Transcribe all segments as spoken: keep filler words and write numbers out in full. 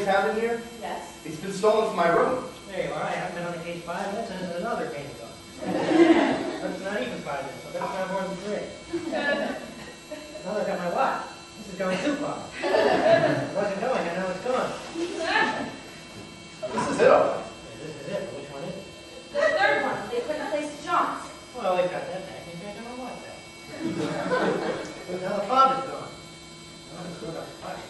you found in here? Yes. It's been stolen from my room. There you are. I haven't been on the case five minutes and there's another painting gone. But it's not even five minutes, so that's not more than three. Now look at my watch. This is going too far. It wasn't going, and now it's gone. This is it, all right. Yeah, this is it, but which one is it? The third one. They put in place to John's. Well, we've got that back. You can't know what that. But now the father's gone. Oh, it's screwed up the pocket.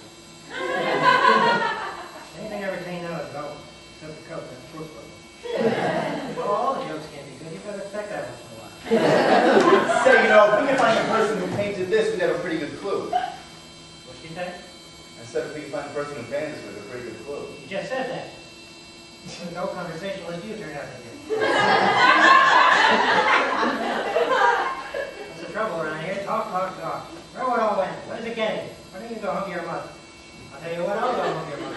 Anything I retain now is gone. Except the coat, that's proof of it. Oh, all the jokes can't be good. You better expect that once in a while. Say, you know, if we can find the person who painted this, we'd have a pretty good clue. What'd she say? I said if we can find the person who painted this, we'd have a pretty good clue. You just said that. No conversationalist you turned out to be. What's the trouble around here? Talk, talk, talk. Where would all went? What is it getting? Why don't you go home to your mother? I'll tell you what, I'll go home to your mother.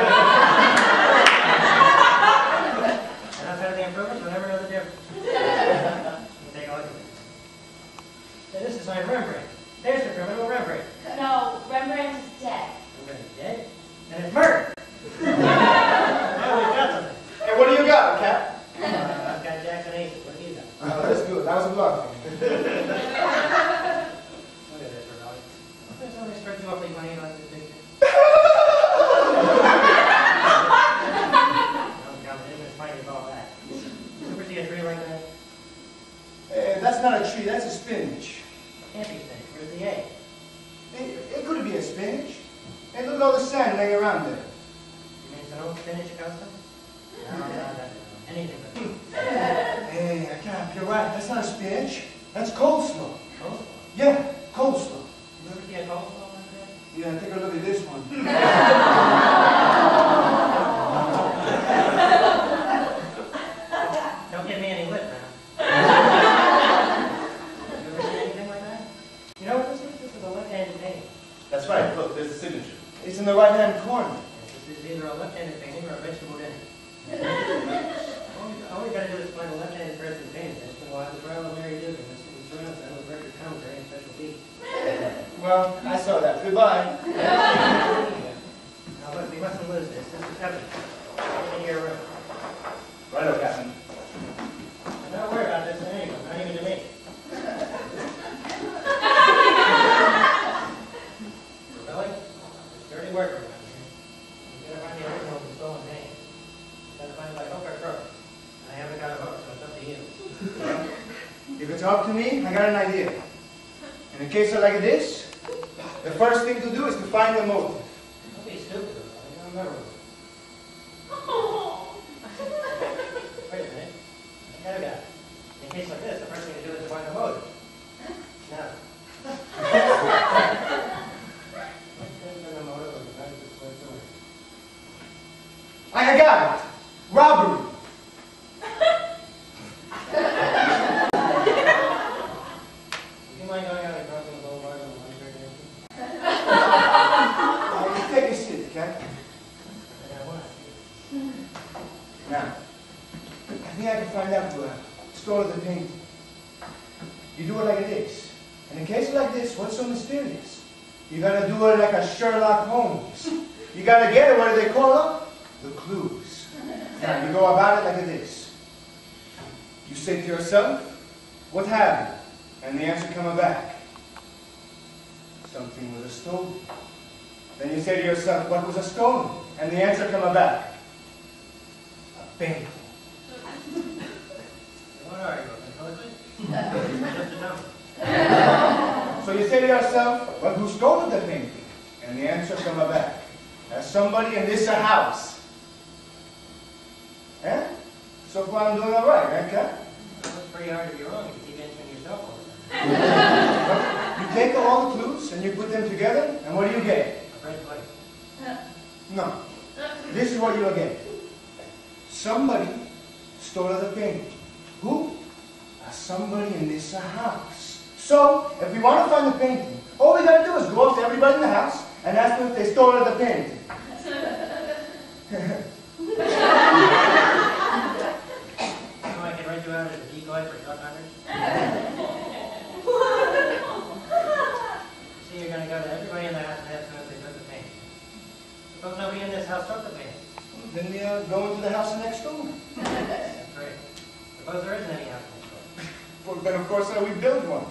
And outside of the improvements, we'll never know the difference. You take a look at this. Now, this is my Rembrandt. There's the criminal Rembrandt. No, Rembrandt is dead. Rembrandt is dead? And it's murder. Now we've got something. Hey, what do you got, Cap? Uh, I've got Jackson Aces. What do you got? Oh, that's good. That was a bluff. Look at this, Ravelli. There's only struck you awfully funny like this picture. No, come, it isn't as funny as all that. You ever see a tree like that? Hey, that's not a tree, that's a spinach. Can't be spinach. Where's the egg? It, it could be a spinach. Hey, look at all the sand laying around there. You mean it's an old spinach custom? No, no, no, no. Anything but. Hey, I can't, you're right, that's not a spinach. That's coleslaw. Coleslaw? Yeah, coleslaw. You ever see a coleslaw like that? Yeah, take a look at this one. Don't give me any lip now. You ever see anything like that? You know what this is? This is a left-handed painting. That's right. Look, there's the signature. It's in the right-hand corner. This is either a left-handed painting or a vegetable dinner. All we got to do is find a left-handed person who painted this, and we'll have the trial of Mary and Peter Roccaforte and surround that with record commentary and special beat. Well, I saw that. Goodbye. Now look, we mustn't lose this. This is heavy. Get in your room. Righto, Captain. And don't worry about this to anyone, not even to me. Ravelli, there's dirty work around here. You gotta find the original of the stolen painting. You gotta find it by hook or crook. I haven't got a hook, so it's up to you. If it's up to me, I got an idea. In a case like this, the first thing to do is to find the motive. Don't be stupid, Ravelli. Don't remember. Wait a minute. I got it. In a case like this, the first thing to do is to find the motive. Now. I got it. Robbery. Would you mind going out and crossing the boulevard on the one third Uh, you take a seat, okay? Now, I think I can find out who uh, stole the painting. You do it like this. In a case like this, what's so mysterious? You gotta do it like a Sherlock Holmes. You gotta get it, what do they call them? The clues. Now, you go about it like this. You say to yourself, what have you? And the answer comes back. Something was stolen. Then you say to yourself, what was a stolen? And the answer comes back. A painting. What are you, intelligent? Just a number. So you say to yourself, well, who stole the painting? And the answer comes back. There's somebody in this house. Eh? So far I'm doing all right, eh, Cap? Well, it's pretty hard to be wrong if you keep answering yourself all the time. You take all the clues and you put them together, and what do you get? A red plate. No. This is what you'll get. Somebody stole the painting. Who? Uh, somebody in this house. So, if we want to find the painting, all we gotta do is go up to everybody in the house and ask them if they stole the painting. You know I can write you out as a decoy for duck hunters? See, you're gonna go to everybody in the house and ask them if they took the painting. Suppose nobody in this house took the go into the house next door. That's great. Suppose there isn't any house next door. Well, then of course uh, we build one.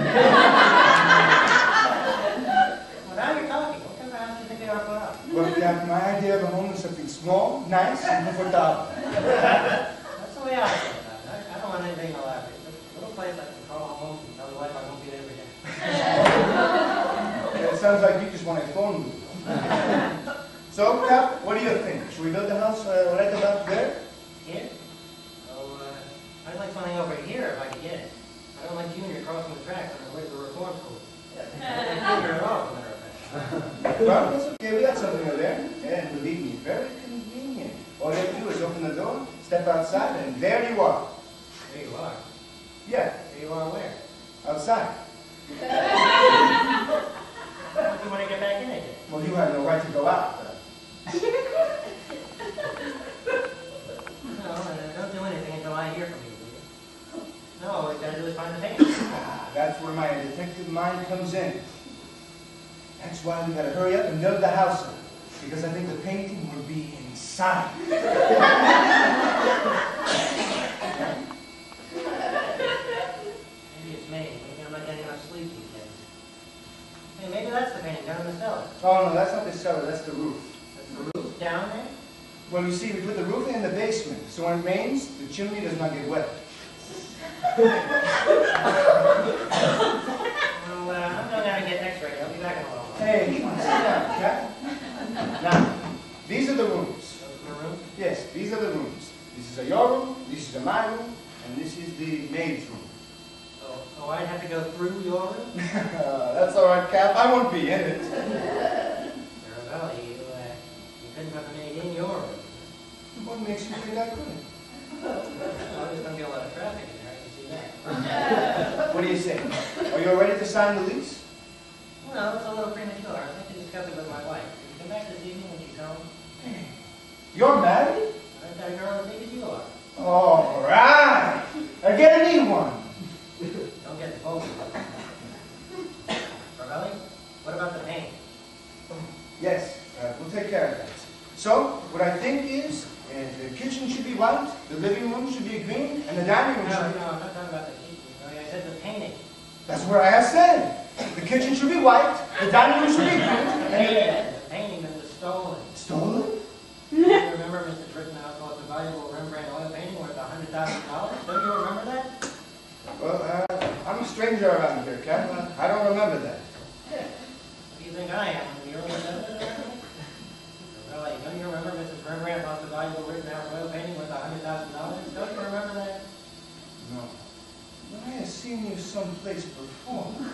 Well, now you're talking. What kind of house do you think they are put up? Well, yeah, my idea of a home is something small, nice, and comfortable. That's the way I feel about it. I, I don't want anything elaborate. Just a little place I can call home and tell the wife I won't be there every day. Yeah, it sounds like you just want a phone booth. So, Cap, what do you think? Should we build the house uh, right about there? Here? Oh, uh, I'd like something over here if I could get it. I don't like Junior crossing the tracks on the way to the reform school. I don't like Junior at all, as a matter of fact. Well, that's okay. We got something over there. And believe me, very convenient. All you have to do is open the door, step outside, and there you are. There you are. Yeah, There you are where? outside. What do you want to get back in again? Well, you have no right to go out. No, uh, don't do anything until I hear from you, will you? No, all we gotta do is find the painting. Ah, that's where my detective mind comes in. That's why we gotta hurry up and build the house up. Because I think the painting will be inside. Maybe it's me. Maybe I'm not getting enough sleep these days. Hey, maybe that's the painting down in the cellar. Oh, no, that's not the cellar, that's the roof. That's the roof down there? Well, you see, we put the roof in the basement, so when it rains, the chimney does not get wet. Well, uh, I'm going down and get x-rayed. I'll be back in a while. Hey, come on, sit down, okay? Now, these are the rooms. Those are the rooms? Yes, these are the rooms. This is a your room, this is a my room, and this is the maid's room. Oh, oh, I'd have to go through your room? That's all right, Cap. I won't be in it. Ravelli, you, uh, you couldn't put the maid in your room. What makes you think I couldn't? Well, there's going to be a lot of traffic in there. I can see that. What do you say? Are you ready to sign the lease? Well, it's a little premature. I think to discuss it with my wife. Can you come back this evening when she's home? You're married? I've got a girl as big as you are. All right. I get a new one. Don't get both of them. Ravelli, what about the paint? Yes, uh, we'll take care of that. So, what I think is, uh, the kitchen should be white, the living room should be green, and the dining room No, should be... no, I'm not talking about the kitchen. No, I said the painting. That's what I have said. The kitchen should be white, the dining room should be green, and the... The painting that was stolen. Stolen? Do you remember Mister Rittenhouse bought the valuable Rembrandt oil painting worth one hundred thousand dollars? Don't you remember that? Well, uh, I'm a stranger around here, Cap. I don't remember that. What do you think I am? You're older than me? Really, don't you remember Missus Rembrandt bought the valuable Rittenhouse oil painting worth one hundred thousand dollars? Don't you remember that? No. But I have seen you someplace before. I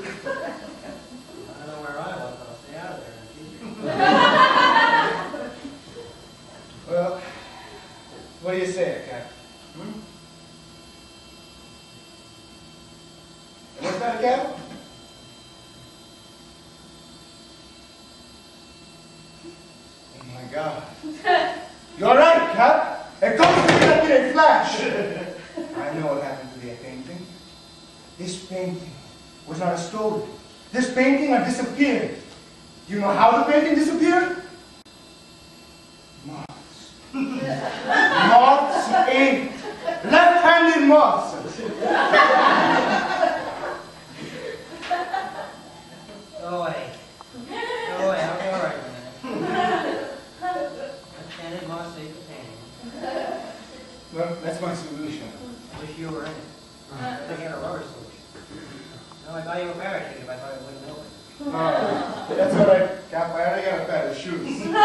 don't know where I was, but I'll stay out of there in the future. Well, what do you say, Cap? Hmm? What's that, Cap? Oh my God. You're right, Cap. It comes to me like in a flash. I know what happened to the painting. This painting was not stolen. This painting had disappeared. Do you know how the painting disappeared? Moths. Moths ate. Left-handed moths. Go away. Go away, I'll be all right in a minute. Left-handed moss ate the painting. Well, that's my solution. I wish you were in it. I think I had a rubber solution. No, I'd buy you a parachute if I thought it wouldn't open. Oh, that's all right, Cap. I already got a pair of shoes.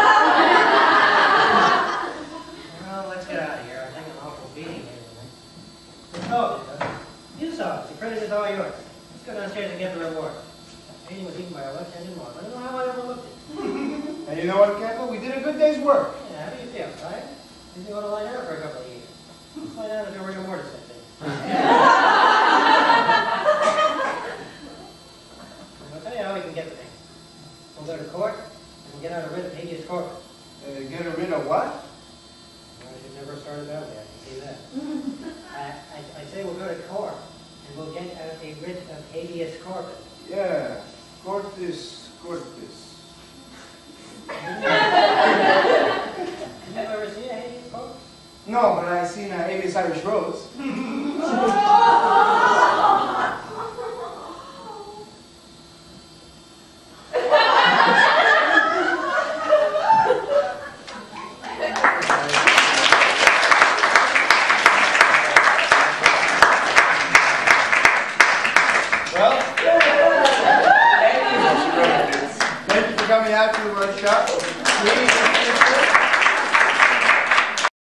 Well, let's get out of here. I'm taking an awful beating here tonight. Oh, you saw it. The credit is all yours. Let's go downstairs and get the reward. The painting was eaten by a left-handed moth. I don't know how I overlooked it. And you know what, Cap? We did a good day's work. Yeah, how do you feel, tired? You think you ought to lie down for a couple of years. Let's lie down and do rigor mortis that day. I'll tell you how we can get the thing. We'll go to court, and we'll get out a writ of habeas corpus. Uh, get rid of what? Well, I should never have started that way, I can see that. I, I, I say we'll go to court, and we'll get out a writ of habeas corpus. Yeah, corpus, corpus. Did you ever see a habeas what I seen uh, Avis Irish Rose. Well, thank you. Thank you for coming out to our shop. Please,